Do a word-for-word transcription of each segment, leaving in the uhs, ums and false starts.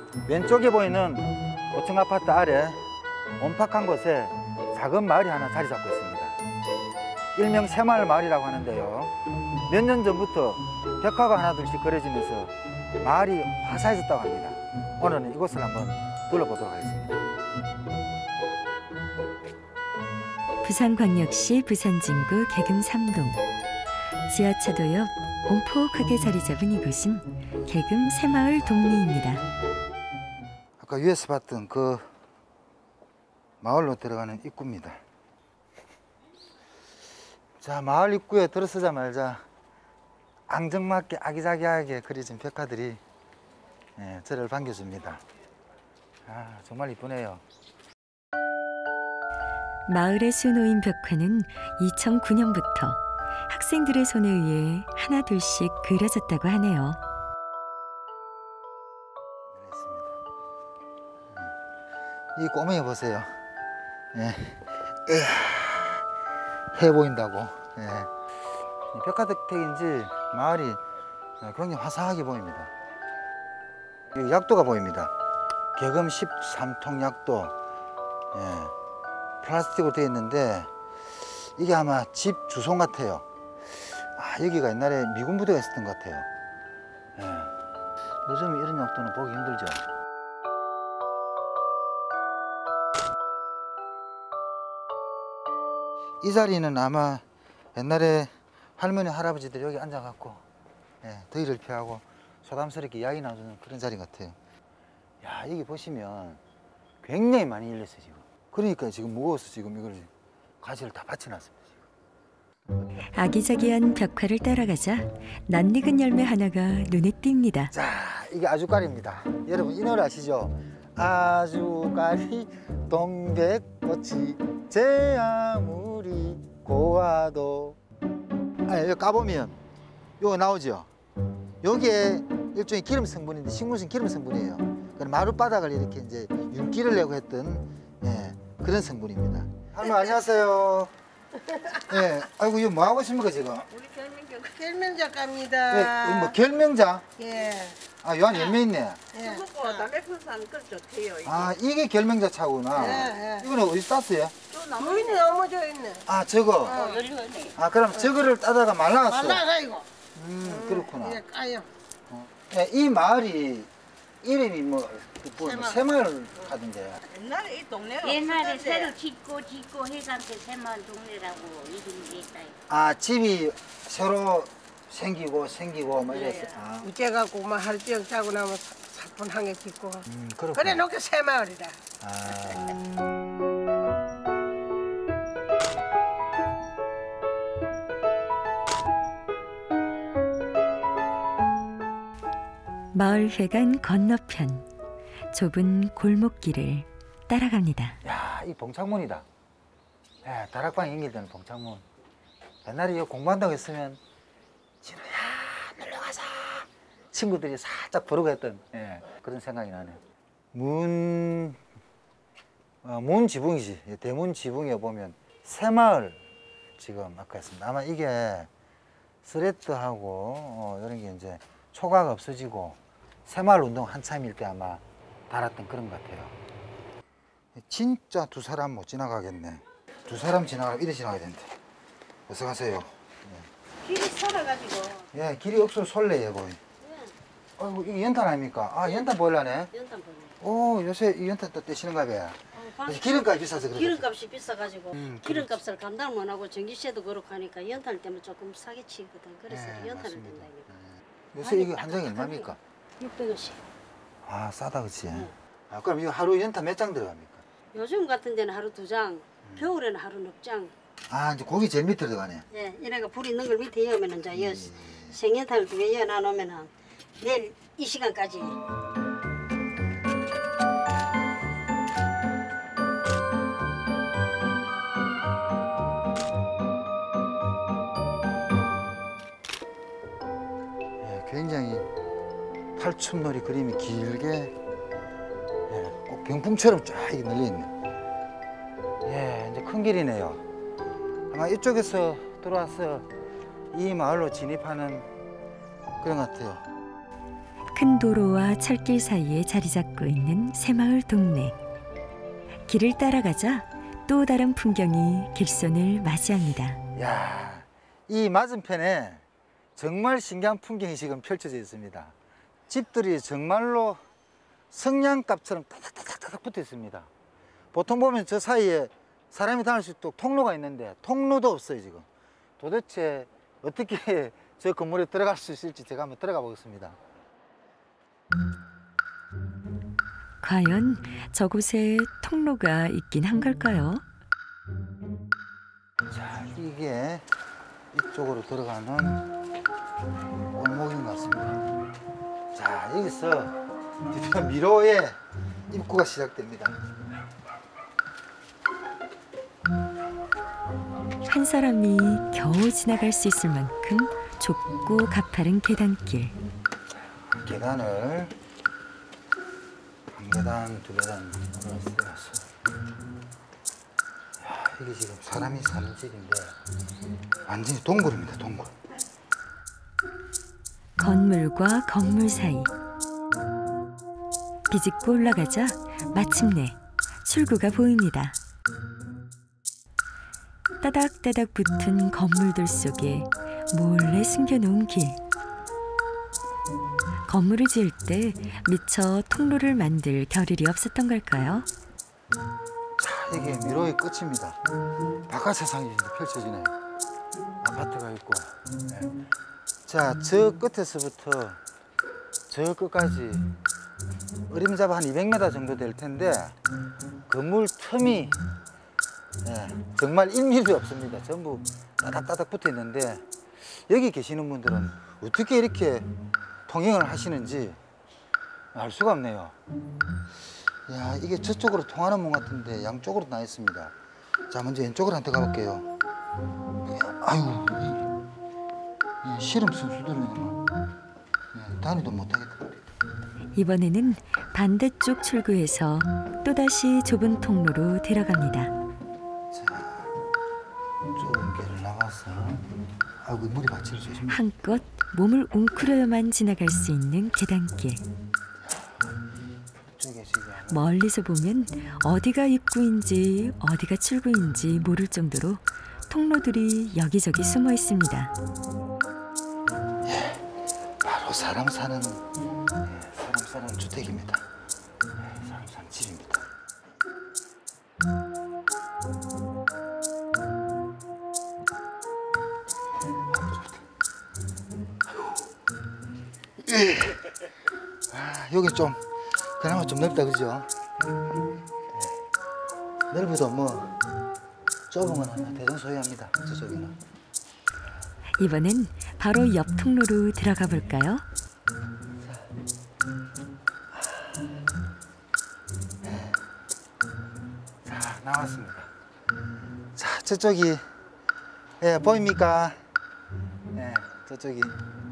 왼쪽에 보이는 고층 아파트 아래 온팍한 곳에 작은 마을이 하나 자리 잡고 있습니다. 일명 새마을 마을이라고 하는데요. 몇 년 전부터 벽화가 하나둘씩 그려지면서 마을이 화사해졌다고 합니다. 오늘은 이곳을 한번 둘러보도록 하겠습니다. 부산광역시 부산진구 계금 삼 동. 지하차도 옆 온폭하게 자리 잡은 이곳은 계금 새마을 동리입니다. 아까 위에서 봤던 그 마을로 들어가는 입구입니다. 자, 마을 입구에 들어서자마자 앙증맞게 아기자기하게 그려진 벽화들이 예, 저를 반겨줍니다. 아, 정말 이쁘네요. 마을에 수놓인 벽화는 이천구 년부터 학생들의 손에 의해 하나둘씩 그려졌다고 하네요. 이 꼬맹이 보세요. 예. 해 보인다고. 예. 벽화 덕택인지 마을이 굉장히 화사하게 보입니다. 여기 약도가 보입니다. 계금 십삼 통 약도. 예. 플라스틱으로 되어 있는데 이게 아마 집 주소 같아요. 아, 여기가 옛날에 미군 부대가 있었던 것 같아요. 예. 요즘 이런 약도는 보기 힘들죠. 이 자리는 아마 옛날에 할머니, 할아버지들 여기 앉아갖고 예, 더위를 피하고 소담스럽게 이야기 나누는 그런 자리 같아요. 야, 여기 보시면 굉장히 많이 열렸어요, 지금. 그러니까 지금 무거워서 지금 이걸 가지를 다 받쳐놨습니다. 지금. 아기자기한 벽화를 따라가자 낯익은 열매 하나가 눈에 띕니다. 자, 이게 아주까리입니다. 여러분 이 노래 아시죠? 아주까리 동백꽃이 제 아무리 고와도. 아, 여기 까보면 요거 나오죠? 요게 일종의 기름 성분인데 식물성 기름 성분이에요. 마룻바닥을 이렇게 이제 윤기를 내고 했던 예, 그런 성분입니다. 할머니 안녕하세요. 예, 아이고 이거 뭐 하고 있습니까 지금? 우리 결명작 결명작가입니다. 예, 뭐 결명자? 예. 아, 요 안에 열매 있네. 예. 그거 담배 풍선 그 좋대요. 이게. 아, 이게 결명자 차구나. 예, 예. 이거는 어디 땄어요? 주인이 넘어져 있네. 아, 저거. 어. 아, 그럼 저거를 따다가 말라갔어. 말라가 이거. 음, 그렇구나. 예, 까요. 어. 예, 이 마을이 이름이 뭐, 뭐 새마을. 새마을 가던데. 옛날에 이 동네가 옛날에 없었던데. 새로 짓고 짓고 해가지고 새마을 동네라고 이름이 됐다. 아, 집이 새로 생기고 생기고 뭐 이랬어. 아, 우째 갖고 막 할지역 자고 나면 사뿐 한 개 짓고. 음, 그렇구나. 그래 놓고 새마을이다. 아. 마을회관 건너편 좁은 골목길을 따라갑니다. 야, 이 봉창문이다. 예, 다락방 연결되는 봉창문. 옛날에 이거 공부한다고 했으면 진우야 놀러가자. 친구들이 살짝 부르고 했던 예, 그런 생각이 나네요. 문, 어, 문 지붕이지. 대문 지붕에 보면 새마을 지금 아까 했습니다. 아마 이게 스레트하고 어, 이런 게 이제 초가가 없어지고 새마을 운동 한참일 때 아마 달았던 그런 것 같아요. 진짜 두 사람 못 지나가겠네. 두 사람 지나가면 이래 지나가야 되는데. 어서 가세요. 길이 설어가지고. 예, 길이 없어 솔래요, 거의. 예. 아이고, 이게 연탄 아닙니까? 아, 연탄 보일라네. 연탄 보네. 오, 요새 이 연탄 또 떼시는가 봐요. 어, 기름값이 비싸서 그래요. 기름값이 비싸가지고 음, 기름값을 감당 못하고 전기세도 그렇고 하니까 연탄 때문에 조금 싸게 치거든. 그래서 네, 연탄을 맞습니다. 든다니까. 요새 이게 한 장이 얼마입니까? 육백 원씩. 아, 싸다, 그치? 네. 아, 그럼 이거 하루 연탄 몇 장 들어갑니까? 요즘 같은 데는 하루 두 장, 음. 겨울에는 하루 넉 장. 아, 이제 고기 제일 밑에 들어가네. 예, 이래가 불 있는 걸 밑에 여면은 이제 여 음. 생연탄을 두 개 여놔놓으면은 내일 이 시간까지. 예, 굉장히 탈춤놀이 그림이 길게 예, 꼭 병풍처럼 쫙 널려있네. 예, 이제 큰 길이네요. 아마 이쪽에서 들어와서 이 마을로 진입하는 그런 것 같아요. 큰 도로와 철길 사이에 자리 잡고 있는 새마을 동네. 길을 따라가자 또 다른 풍경이 길손을 맞이합니다. 야, 이 맞은편에 정말 신기한 풍경이 지금 펼쳐져 있습니다. 집들이 정말로 성냥갑처럼 타닥타닥타닥 붙어 있습니다. 보통 보면 저 사이에 사람이 다닐 수 있도록 통로가 있는데 통로도 없어요 지금. 도대체 어떻게 저 건물에 들어갈 수 있을지 제가 한번 들어가 보겠습니다. 과연 저곳에 통로가 있긴 한 걸까요? 자, 이게 이쪽으로 들어가는 골목인 것 같습니다. 자, 여기서 드디어 미로의 입구가 시작됩니다. 한 사람이 겨우 지나갈 수 있을 만큼 좁고 가파른 계단길. 계단을 한 계단, 두 계단 올라서 야, 이게 지금 사람이 사는 집인데 완전히 동굴입니다, 동굴. 건물과 건물 사이. 비집고 올라가자 마침내 출구가 보입니다. 따닥따닥 붙은 건물들 속에 몰래 숨겨놓은 길. 건물을 지을 때 미처 통로를 만들 겨를이 없었던 걸까요? 자, 이게 미로의 끝입니다. 바깥 세상이 펼쳐지네요. 아파트가 있고. 네. 자, 저 끝에서부터 저 끝까지 어림잡아 한 이백 미터 정도 될 텐데 건물 틈이 네, 정말 일 미터도 없습니다. 전부 따닥따닥 붙어 있는데 여기 계시는 분들은 어떻게 이렇게 통행을 하시는지 알 수가 없네요. 야, 이게 저쪽으로 통하는 문 같은데 양쪽으로 나 있습니다. 자, 먼저 왼쪽으로 한번 가볼게요. 아유, 이, 이 씨름 선수들은 예, 다니도 못하겠다. 이번에는 반대쪽 출구에서 또다시 좁은 통로로 들어갑니다. 자, 좁은 길을 나가서 아이고, 물이 받치를 조심해. 한껏 몸을 웅크려야만 지나갈 수 있는 계단길. 이쪽에 지금 멀리서 보면 어디가 입구인지 어디가 출구인지 모를 정도로 통로들이 여기저기 숨어 있습니다. 바로 사람 사는 예, 사람 사는 주택입니다. 예, 사람 사는 집입니다. 예. 아, 여기 좀 그나마 좀 넓다, 그죠? 예. 넓어도 뭐 좁은 건 아니야. 대동소이합니다. 저쪽에는. 이번엔 바로 옆 통로로 들어가 볼까요? 자, 나왔습니다. 자, 저쪽이 예, 보입니까? 예, 저쪽이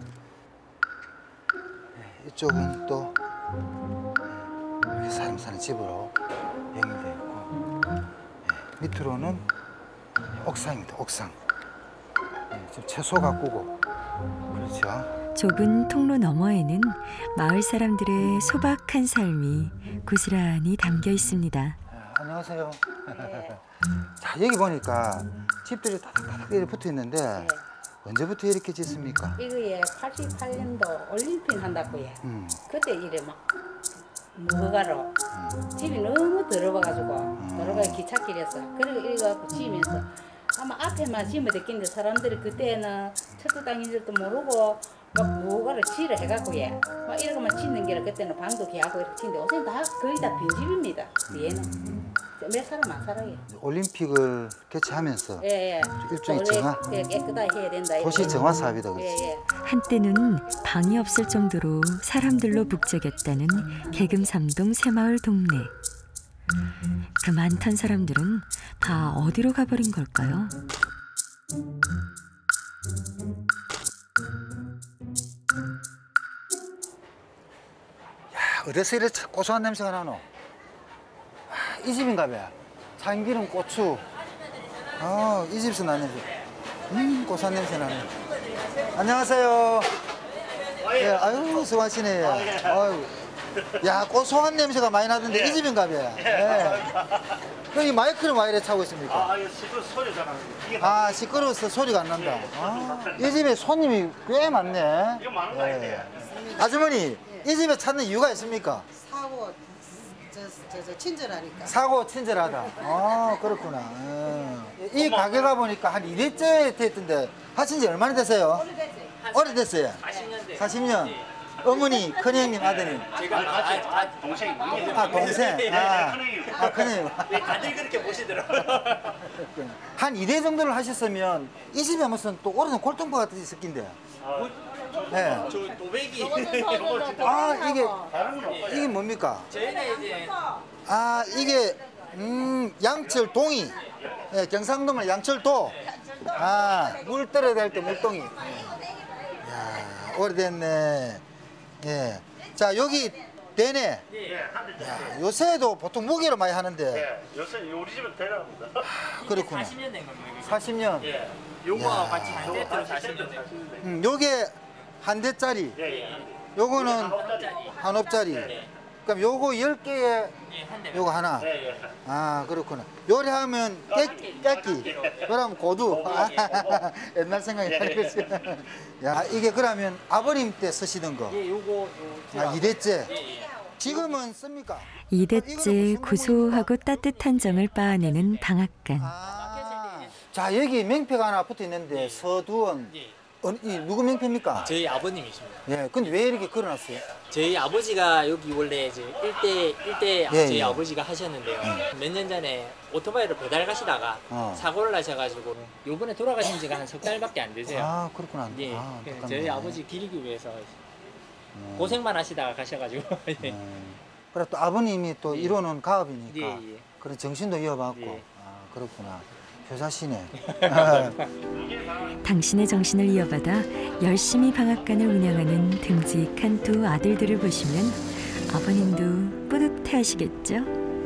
예, 이쪽은 또 예, 여기 사람 사는 집으로 연결되어 있고 예, 밑으로는 옥상입니다. 옥상. 예, 지금 채소 가꾸고 그렇죠. 좁은 통로 너머에는 마을 사람들의 소박한 삶이 고스란히 담겨 있습니다. 예, 안녕하세요. 자, 여기 보니까 집들이 다닥다닥 이렇게 붙어 있는데 네. 언제부터 이렇게 짓습니까? 이거에 팔십팔 년도 올림픽 한다고 해. 음. 그때 이래 막 무허가로 집이 너무 더러워가지고 더러워 기찻길에서 그리고 이거 지면서 아마 앞에만 지면 됐겠는데 사람들이 그때는 철도 당인지도 모르고 막 무허가를 지를 해갖고 예. 막 이러고만 짓는 게라 그때는 방도 개하고 이렇게 짓는데 요새는 다 거의 다 빈집입니다. 얘는 몇 사람 안 살아요. 올림픽을 개최하면서 예, 예. 일종의 또 정화? 예, 깨끗하게 해야 된다. 도시 이렇게. 정화 사업이다, 그렇지? 예, 예. 한때는 방이 없을 정도로 사람들로 북적였다는 개금삼동 새마을 동네. 그 많던 사람들은 다 어디로 가버린 걸까요? 야, 어디서 이렇게 고소한 냄새가 나노? 아, 이 집인가 봐. 참기름, 고추. 아, 이 집에서 나는 냄새. 음, 고소한 냄새 나네. 안녕하세요. 예, 아유, 수고하시네. 아유. 야, 고소한 냄새가 많이 나던데 이 집인가 봐요. 예. 여기 마이크를 왜 이래 차고 있습니까? 아, 이거 시끄러 소리 잘 안 나요. 아, 시끄러워서 소리가 안 난다. 아, 이 집에 손님이 꽤 많네. 이거 많은 거 예. 아니에요? 아주머니, 이 집에 찾는 이유가 있습니까? 사고 저, 저, 저 친절하니까. 사고 친절하다. 아, 그렇구나. 예. 이 가게가 보니까 한 이 대째 됐던데 하신 지 얼마나 됐어요? 오래됐어요. 사십 년 돼요. 사십 년. 어머니, 큰형님, 아드님. 제가 아, 아, 동생이 아, 동생. 아, 아 큰형님. 다들 그렇게 보시더라고요. 한 이 대 정도를 하셨으면 이 집에 무슨 또 오래된 골동품 같은 게 있을 낀데. 네. 저 도배기. 아, 이게, 다른 건 없어요. 이게 뭡니까? 저희는 이제 아, 이게, 음, 양철 동이. 예, 경상도면 양철도. 아, 물 떨어야 될 때 물동이. 야, 오래됐네. 예. 자, 여기 되네. 예, 한대 야, 요새도 보통 무게로 많이 하는데. 예, 요새 우리 집은 대단합니다. 그렇구나. 사십 년 된 겁니다. 이게. 사십 년. 예. 요거와 야. 같이 한 세트로 사십 년 된 겁니다. 음, 요게 한 대짜리. 예, 예. 요거는 한옵짜리. 한 옵짜리. 네. 그럼 요거 열 개에 예, 한 대. 요거 하나. 예, 예. 아, 그렇구나. 요리하면 깨, 깨끼. 그럼 고두. 아, 옛날 생각이 나는 거지. 야, 이게 그러면 아버님 때 쓰시던 거. 예, 요거 요 아, 이 대째. 예, 예. 지금은 씁니까? 이 대째 고소하고 따뜻한 정을 빻아내는 방앗간. 아, 자, 여기 명패가 하나 붙어 있는데 서두원. 예. 어, 이 누구 명패입니까? 저희 아버님이십니다. 예, 근데 왜 이렇게 걸어놨어요? 저희 아버지가 여기 원래 이제 일대 일대 예, 저희 예. 아버지가 하셨는데요. 몇 년 전에 오토바이로 배달 가시다가 어. 사고를 나셔가지고 요번에 돌아가신 지가 한 석 달밖에 안 되세요. 아, 그렇구나. 예, 아, 그래서 안타깝네. 저희 아버지 기리기 위해서 음. 고생만 하시다가 가셔가지고. 예. 음. 그래 또 아버님이 또 예. 이루는 가업이니까 예, 예. 그런 정신도 이어받고. 예. 아, 그렇구나. 효자시네. 당신의 정신을 이어받아 열심히 방앗간을 운영하는 듬직한 두 아들들을 보시면 아버님도 뿌듯해 하시겠죠?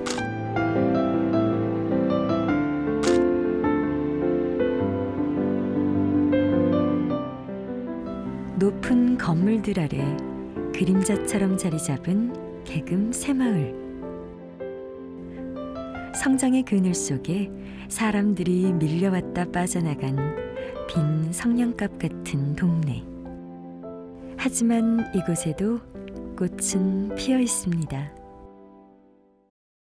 높은 건물들 아래 그림자처럼 자리 잡은 개금 새마을. 성장의 그늘 속에 사람들이 밀려왔다 빠져나간 빈 성냥갑 같은 동네. 하지만 이곳에도 꽃은 피어 있습니다.